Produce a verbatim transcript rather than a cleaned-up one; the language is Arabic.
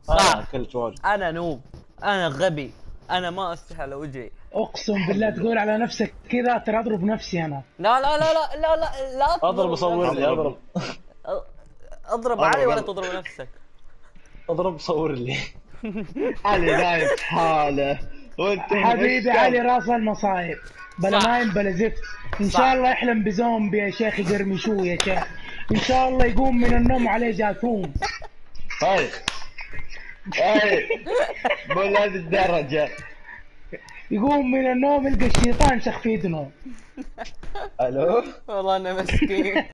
صح. انا اكلت واجد. انا نوب، انا غبي، انا ما استحي على وجهي. اقسم بالله تقول على نفسك كذا ترى اضرب نفسي انا. لا لا لا لا لا لا لا اضرب تضرب صور نفسك. لي، اضرب اضرب أضرب علي ولا أضرب. تضرب نفسك. اضرب صور لي. علي نايم في حاله وانت حبيبي علي راس المصايب، بلا صح. نايم بلا زفت. ان صح. شاء الله يحلم بزومبي يا شيخ يقرمشوه يا شيخ. ان شاء الله يقوم من النوم عليه جاثوم. هاي هاي مو لهذه الدرجة. يقوم من النوم يلقى الشيطان شخ في اذنه. الو والله انا مسكين.